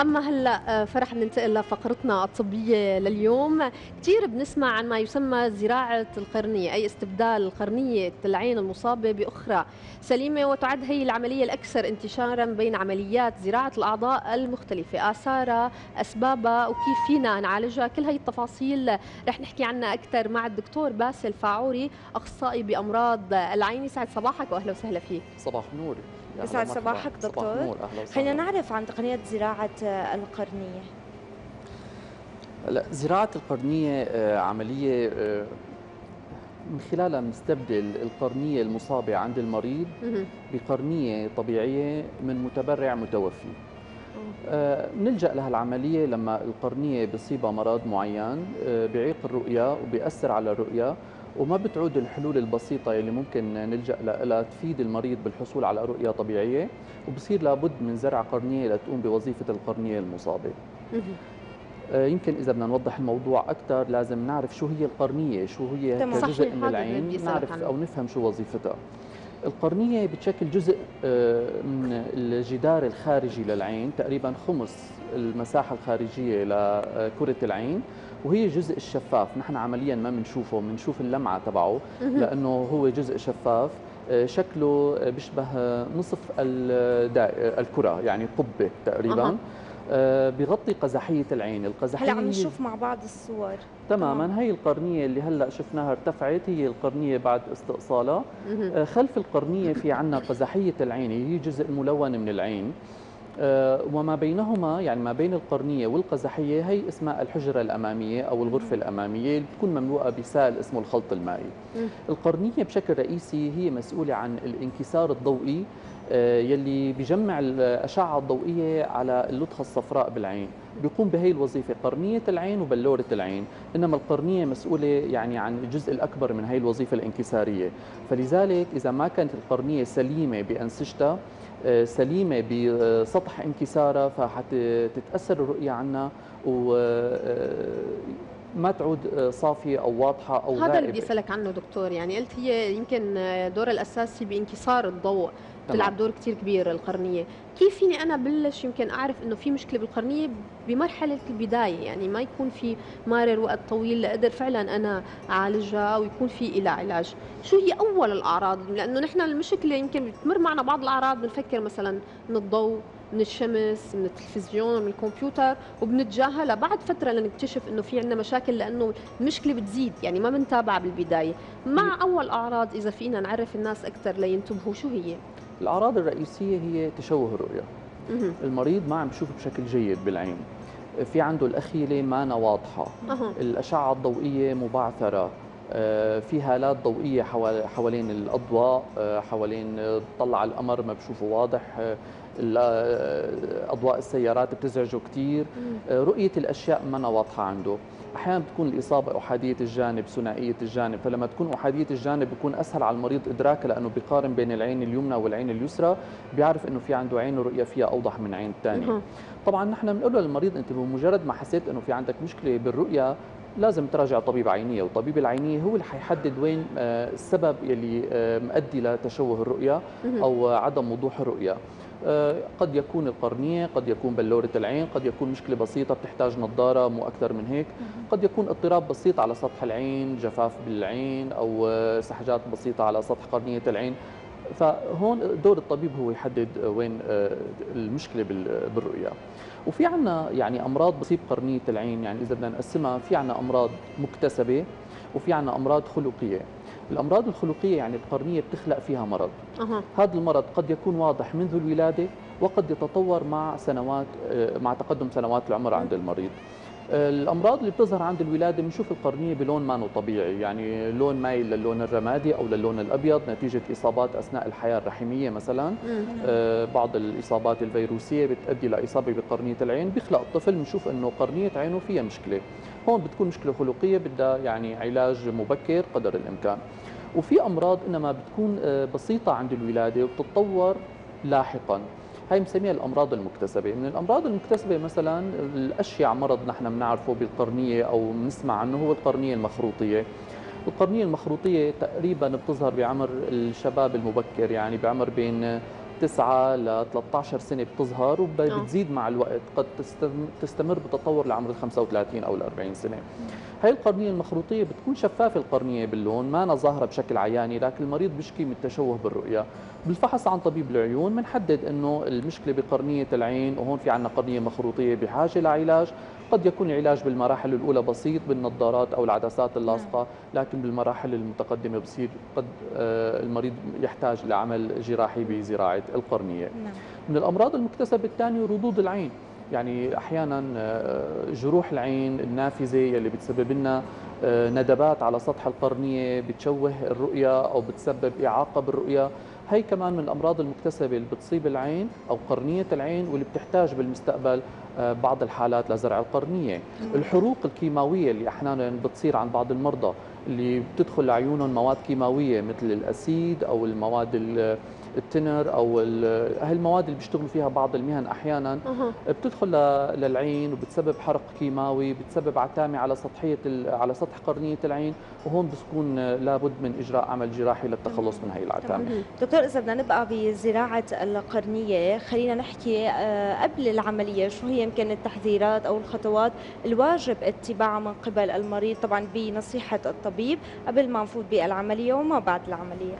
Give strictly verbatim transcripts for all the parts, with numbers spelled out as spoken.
أما هلا فرح بننتقل لفقرتنا الطبية لليوم. كثير بنسمع عن ما يسمى زراعة القرنية، أي استبدال قرنية العين المصابة بأخرى سليمة، وتعد هي العملية الأكثر انتشارا بين عمليات زراعة الأعضاء المختلفة. آثارها، أسبابها، وكيف فينا نعالجها، كل هي التفاصيل رح نحكي عنها أكثر مع الدكتور باسل فاعوري، أخصائي بأمراض العين. يسعد صباحك وأهلا وسهلا فيك. صباح نور. يا هلا يسعد ومرحبا. صباحك صباح دكتور. نور، اهلا خلينا وسهلا. نعرف عن تقنية زراعة القرنية. هلا زراعة القرنية آه، عملية آه، من خلالها بنستبدل القرنية المصابة عند المريض مهم. بقرنية طبيعية من متبرع متوفي. آه، بنلجأ لها العملية لما القرنية بيصيبها مرض معين آه، بيعيق الرؤية وبيأثر على الرؤية، وما بتعود الحلول البسيطة اللي ممكن نلجأ لها تفيد المريض بالحصول على رؤية طبيعية، وبصير لابد من زرع قرنية لتقوم بوظيفة القرنية المصابة. مهم. آه، يمكن إذا بدنا نوضح الموضوع أكثر لازم نعرف شو هي القرنية، شو هي تمام. كجزء صحيح، من هذا العين، اللي بدي نعرف أسألك أو عنه. نفهم شو وظيفتها. القرنية بتشكل جزء آه، من الجدار الخارجي للعين، تقريبا خمس المساحة الخارجية لكرة العين، وهي الجزء الشفاف. نحن عمليا ما بنشوفه، بنشوف اللمعة تبعه مهم. لأنه هو جزء شفاف. آه، شكله بيشبه نصف الدائرة الكرة، يعني قبة تقريبا. أها. آه، بغطي قزحية العين. هلا القزحية عم هي نشوف مع بعض الصور. تماما هي القرنية اللي هلأ شفناها ارتفعت، هي القرنية بعد استئصالها. مهم. آه، خلف القرنية في عنا قزحية العين، هي جزء ملون من العين. آه، وما بينهما يعني ما بين القرنية والقزحية هي اسمها الحجرة الأمامية أو الغرفة الأمامية، اللي بتكون مملوءة بسائل اسمه الخلط المائي. مم. القرنية بشكل رئيسي هي مسؤولة عن الانكسار الضوئي آه، يلي بيجمع الأشعة الضوئية على اللدخة الصفراء بالعين. بيقوم بهي الوظيفة قرنية العين وبلورة العين، إنما القرنية مسؤولة يعني عن الجزء الأكبر من هي الوظيفة الانكسارية. فلذلك إذا ما كانت القرنية سليمة بأنسجتها، آه، سليمة بسطح انكسارها، فحتتأثر الرؤية عنها وما تعود صافية أو واضحة أو هذا اللي بدي غائبة. اسالك عنه دكتور. يعني قلت هي يمكن دورها الاساسي بانكسار الضوء، بتلعب تمام. دور كثير كبير القرنيه. كيف فيني انا بلش يمكن اعرف انه في مشكله بالقرنيه بمرحله البدايه، يعني ما يكون في مارر وقت طويل لاقدر فعلا انا اعالجها او يكون في لها علاج؟ شو هي اول الاعراض؟ لانه نحن المشكله يمكن بتمر معنا بعض الاعراض بنفكر مثلا من الضوء، من الشمس، من التلفزيون، من الكمبيوتر، وبنتجاهلها. بعد فتره لنكتشف انه في عندنا مشاكل لانه المشكله بتزيد، يعني ما بنتابع بالبدايه. مع اول اعراض اذا فينا نعرف الناس اكثر لينتبهوا، شو هي؟ الأعراض الرئيسية هي تشوه الرؤية. اها. المريض ما عم بيشوف بشكل جيد بالعين، في عنده الأخيلة ما واضحة، اها. الأشعة الضوئية مبعثرة، آه، في هالات ضوئية حوال- حوالين الأضواء، آه، حوالين آه، بطلع القمر ما بشوفه واضح، آه، ال- آه، أضواء السيارات بتزعجه كثير، مم. آه، رؤية الأشياء ما واضحة عنده. أحيانا بتكون الإصابة أحادية الجانب، ثنائية الجانب، فلما تكون أحادية الجانب بيكون أسهل على المريض إدراكها، لأنه بيقارن بين العين اليمنى والعين اليسرى، بيعرف إنه في عنده عين رؤية فيها أوضح من عين الثانية. اها. طبعا نحن بنقول للمريض انت بمجرد ما حسيت انه في عندك مشكله بالرؤيه لازم تراجع طبيب عينيه، وطبيب العينيه هو اللي حيحدد وين آه، السبب يلي آه، مؤدي لتشوه الرؤيه مهم. او عدم وضوح الرؤيه. آه، قد يكون القرنيه، قد يكون بلوره العين، قد يكون مشكله بسيطه بتحتاج نظاره مو اكثر من هيك، قد يكون اضطراب بسيط على سطح العين، جفاف بالعين، او آه، سحجات بسيطه على سطح قرنيه العين. فهون دور الطبيب هو يحدد وين آه، المشكله بال- بالرؤيه. وفي عنا يعني امراض بتصيب قرنيه العين، يعني اذا بدنا نقسمها في عنا امراض مكتسبه وفي عنا امراض خلقيه. الامراض الخلقيه يعني القرنيه بتخلق فيها مرض. اها. هذا المرض قد يكون واضح منذ الولاده وقد يتطور مع سنوات آه، مع تقدم سنوات العمر مم. عند المريض. الامراض اللي بتظهر عند الولاده بنشوف القرنيه بلون ما طبيعي، يعني لون مايل للون الرمادي او للون الابيض نتيجه اصابات اثناء الحياه الرحميه مثلا. مم. آه، بعض الاصابات الفيروسيه بتؤدي لاصابه بقرنيه العين، بيخلق الطفل بنشوف انه قرنيه عينه فيها مشكله. هون بتكون مشكله خلقيه بدها يعني علاج مبكر قدر الامكان. وفي امراض انما بتكون آه، بسيطه عند الولاده وبتتطور لاحقا، هاي بنسميها الامراض المكتسبه. من الامراض المكتسبه مثلا الاشيع مرض نحن بنعرفه بالقرنيه او بنسمع عنه هو القرنيه المخروطيه. القرنيه المخروطيه تقريبا بتظهر بعمر الشباب المبكر، يعني بعمر بين تسعة ل ثلاثة عشر سنة بتظهر وبتزيد مع الوقت، قد تستمر بتطور لعمر ال خمسة وثلاثين أو ال أربعين سنة. هي القرنية المخروطية بتكون شفافة القرنية باللون، ما ظاهرة بشكل عياني، لكن المريض بيشكي من التشوه بالرؤية. بالفحص عن طبيب العيون بنحدد انه المشكلة بقرنية العين، وهون في عندنا قرنية مخروطية بحاجة لعلاج. قد يكون العلاج بالمراحل الأولى بسيط بالنظارات أو العدسات اللاصقة، لكن بالمراحل المتقدمة بصير قد المريض يحتاج لعمل جراحي بزراعة القرنية. من الأمراض المكتسبة الثانية ردود العين، يعني أحيانا جروح العين النافذة يلي بتسبب لنا ندبات على سطح القرنية بتشوه الرؤية أو بتسبب إعاقة بالرؤية. هي كمان من الأمراض المكتسبة اللي بتصيب العين أو قرنية العين واللي بتحتاج بالمستقبل بعض الحالات لزرع القرنية. الحروق الكيماوية اللي أحيانا بتصير عند بعض المرضى اللي بتدخل لعيونهم مواد كيماوية مثل الأسيد أو المواد التنر او هالمواد اللي بيشتغلوا فيها بعض المهن احيانا بتدخل للعين وبتسبب حرق كيماوي، بتسبب عتامه على سطحيه على سطح قرنيه العين، وهون بتكون لابد من اجراء عمل جراحي للتخلص من هي العتامه. دكتور اذا بدنا نبقى بزراعه القرنيه، خلينا نحكي قبل العمليه شو هي يمكن التحذيرات او الخطوات الواجب اتباعها من قبل المريض، طبعا بنصيحه الطبيب قبل ما نفوت بالعمليه وما بعد العمليه.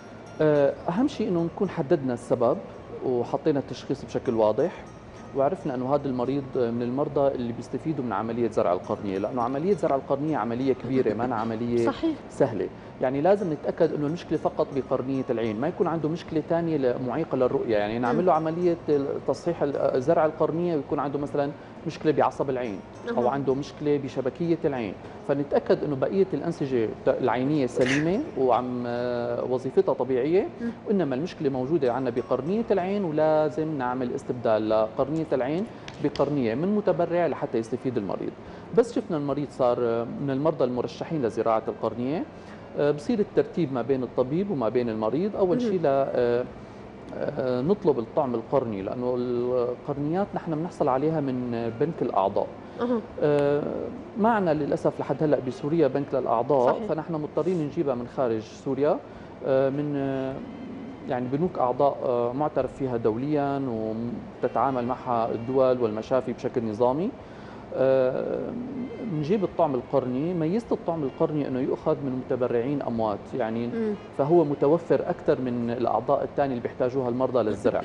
أهم شيء أنه نكون حددنا السبب وحطينا التشخيص بشكل واضح، وعرفنا أنه هذا المريض من المرضى اللي بيستفيدوا من عملية زرع القرنية، لأنه عملية زرع القرنية عملية كبيرة ما عملية صحيح. سهلة. يعني لازم نتأكد أنه المشكلة فقط بقرنية العين، ما يكون عنده مشكلة ثانية معيقة للرؤية، يعني نعمل له عملية تصحيح زرع القرنية ويكون عنده مثلا مشكلة بعصب العين أو عنده مشكلة بشبكية العين، فنتأكد أنه بقية الأنسجة العينية سليمة وعم وظيفتها طبيعية، وإنما المشكلة موجودة عندنا بقرنية العين، ولازم نعمل استبدال لقرنية العين بقرنية من متبرع لحتى يستفيد المريض. بس شفنا المريض صار من المرضى المرشحين لزراعة القرنية، بصير الترتيب ما بين الطبيب وما بين المريض. أول شيء لا نطلب الطعم القرني، لأنه القرنيات نحن بنحصل عليها من بنك الأعضاء. أه. معنا للأسف لحد هلأ بسوريا بنك للأعضاء، صحيح. فنحن مضطرين نجيبها من خارج سوريا من يعني بنوك أعضاء معترف فيها دوليا وتتعامل معها الدول والمشافي بشكل نظامي. بنجيب الطعم القرني. ميزة الطعم القرني انه يؤخذ من متبرعين اموات، يعني م. فهو متوفر اكثر من الاعضاء الثانيه اللي بيحتاجوها المرضى للزرع.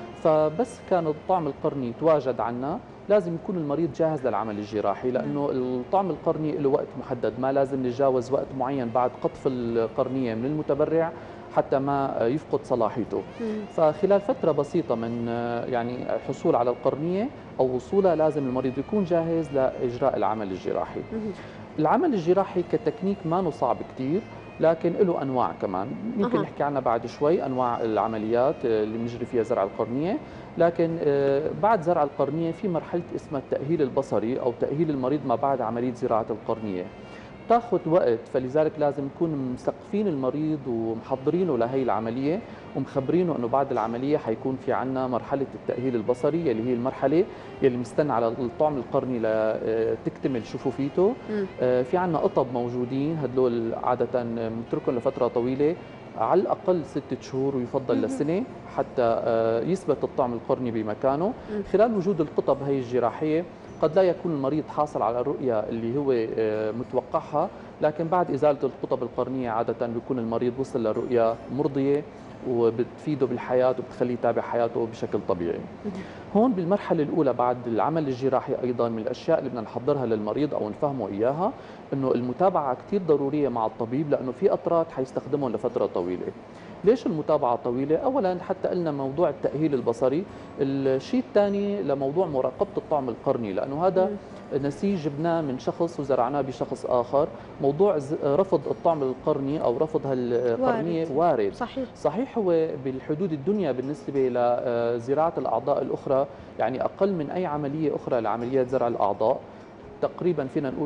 فبس كان الطعم القرني يتواجد عنا لازم يكون المريض جاهز للعمل الجراحي، لانه الطعم القرني له وقت محدد، ما لازم نتجاوز وقت معين بعد قطف القرنيه من المتبرع حتى ما يفقد صلاحيته. فخلال فترة بسيطة من يعني الحصول على القرنية أو وصولها لازم المريض يكون جاهز لإجراء العمل الجراحي. العمل الجراحي كتكنيك ما صعب كتير، لكن له أنواع كمان يمكن أه. نحكي عنها بعد شوي، أنواع العمليات اللي بنجري فيها زرع القرنية. لكن بعد زرع القرنية في مرحلة اسمها التأهيل البصري أو تأهيل المريض ما بعد عملية زراعة القرنية. تاخذ وقت، فلذلك لازم نكون مسقفين المريض ومحضرينه لهي العمليه ومخبرينه انه بعد العمليه حيكون في عنا مرحله التاهيل البصري اللي هي المرحله اللي مستنى على الطعم القرني لتكتمل شفوفيته. في عنا قطب موجودين، هدول عاده بنتركهم لفتره طويله على الاقل ستة شهور ويفضل لسنه حتى يثبت الطعم القرني بمكانه. خلال وجود القطب هي الجراحيه قد لا يكون المريض حاصل على الرؤية اللي هو متوقعها، لكن بعد إزالة القطب القرنية عادة بيكون المريض وصل لرؤية مرضية وبتفيده بالحياة وبتخليه يتابع حياته بشكل طبيعي. هون بالمرحلة الأولى بعد العمل الجراحي أيضا من الأشياء اللي بدنا نحضرها للمريض أو نفهمه إياها إنه المتابعة كثير ضرورية مع الطبيب، لأنه في قطرات حيستخدمهم لفترة طويلة. ليش المتابعة طويلة؟ أولا حتى قلنا موضوع التأهيل البصري، الشيء الثاني لموضوع مراقبة الطعم القرني، لأنه هذا نسيج جبناه من شخص وزرعناه بشخص آخر. موضوع رفض الطعم القرني أو رفض هالقرنية وارد, وارد. صحيح. صحيح هو بالحدود الدنيا بالنسبة لزراعة الأعضاء الأخرى، يعني أقل من أي عملية أخرى لعمليات زرع الأعضاء. تقريبا فينا نقول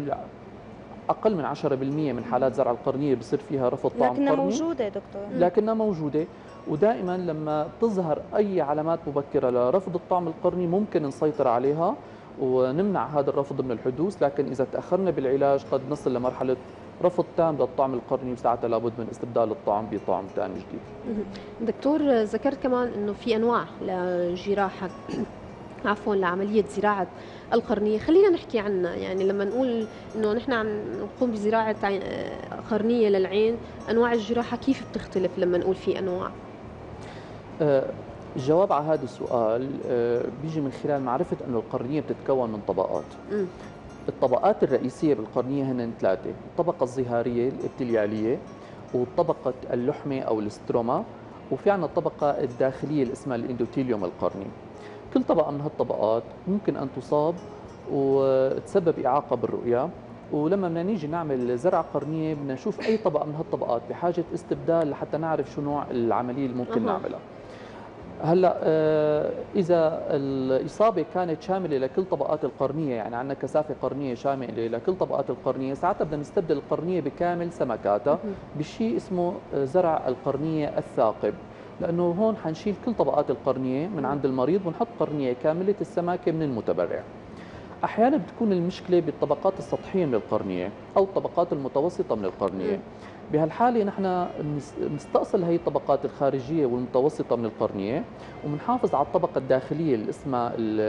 أقل من عشرة بالمئة من حالات زرع القرنية بصير فيها رفض طعم قرني، لكنها موجودة دكتور. لكنها موجودة، ودائما لما تظهر أي علامات مبكرة لرفض الطعم القرني ممكن نسيطر عليها ونمنع هذا الرفض من الحدوث. لكن إذا تأخرنا بالعلاج قد نصل لمرحلة رفض تام للطعم القرني، وساعتها لابد من استبدال الطعم بطعم ثاني جديد. دكتور ذكرت كمان انه في انواع للجراحه عفوا لعمليه زراعه القرنيه، خلينا نحكي عنها. يعني لما نقول انه نحن عم نقوم بزراعه قرنيه للعين، انواع الجراحه كيف بتختلف لما نقول في انواع؟ الجواب على هذا السؤال بيجي من خلال معرفه انه القرنيه بتتكون من طبقات. م. الطبقات الرئيسيه بالقرنيه هن ثلاثه: الطبقه الظهاريه الابتلياليه، وطبقه اللحمه او الاستروما، وفي عندنا الطبقه الداخليه اللي اسمها الاندوثيليوم القرني. كل طبقه من هالطبقات ممكن ان تصاب وتسبب اعاقه بالرؤيه، ولما بدنا نيجي نعمل زرع قرنيه بدنا نشوف اي طبقه من هالطبقات بحاجه استبدال لحتى نعرف شو نوع العمليه اللي ممكن أه. نعملها. هلا اذا الاصابه كانت شامله لكل طبقات القرنيه، يعني عندنا كثافه قرنيه شامله لكل طبقات القرنيه، ساعتها بدنا نستبدل القرنيه بكامل سمكاتها بشيء اسمه زرع القرنيه الثاقب، لانه هون حنشيل كل طبقات القرنيه من عند المريض ونحط قرنيه كامله السماكه من المتبرع. احيانا بتكون المشكله بالطبقات السطحيه من القرنيه او الطبقات المتوسطه من القرنيه. بهالحاله نحن بنستأصل هي الطبقات الخارجيه والمتوسطه من القرنيه، وبنحافظ على الطبقه الداخليه اللي اسمها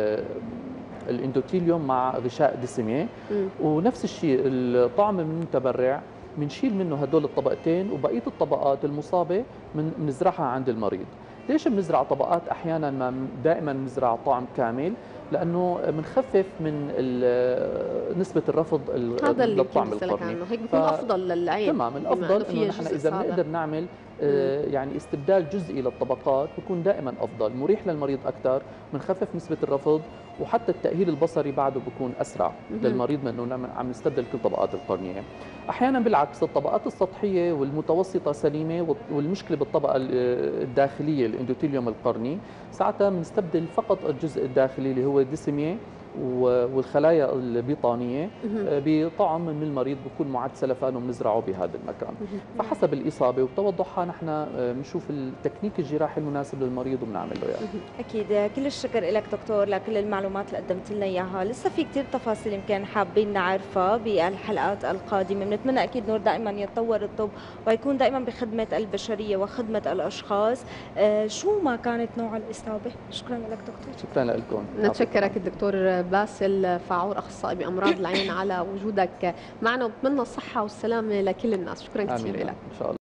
الاندوثيليوم مع غشاء دسمه، ونفس الشيء الطعم من المتبرع بنشيل منه هدول الطبقتين، وبقيه الطبقات المصابه بنزرعها عند المريض. ليش بنزرع طبقات احيانا ما دائما بنزرع طعم كامل؟ لانه بنخفف من نسبه الرفض للطعم القرني. هيك بيكون افضل للعين. تمام، الافضل انه نحن اذا بنقدر نعمل آه يعني استبدال جزئي للطبقات بيكون دائما افضل، مريح للمريض اكثر، بنخفف نسبه الرفض، وحتى التاهيل البصري بعده بيكون اسرع للمريض من انه عم نستبدل كل طبقات القرنيه. احيانا بالعكس الطبقات السطحيه والمتوسطه سليمه، والمشكله بالطبقه الداخليه الاندوثيليوم القرني، ساعتها بنستبدل فقط الجزء الداخلي اللي هو الدسميه والخلايا البيطانيه بطعم من المريض بيكون معد سلفان وبنزرعه بهذا المكان. فحسب الاصابه وبتوضحها نحن بنشوف التكنيك الجراحي المناسب للمريض وبنعمل له اياه. اكيد، كل الشكر لك دكتور لكل المعلومات اللي قدمت لنا اياها. لسه في كثير تفاصيل يمكن حابين نعرفها بالحلقات القادمه، بنتمنى اكيد نور دائما يتطور الطب ويكون دائما بخدمه البشريه وخدمه الاشخاص آه شو ما كانت نوع الاصابه. شكرا لك دكتور. شكرا لكم. نتشكرك الدكتور باسل فاعور، اخصائي بامراض العين، على وجودك معنا، وبتمنى الصحه والسلامه لكل الناس. شكرا كثير لك. ان شاء الله.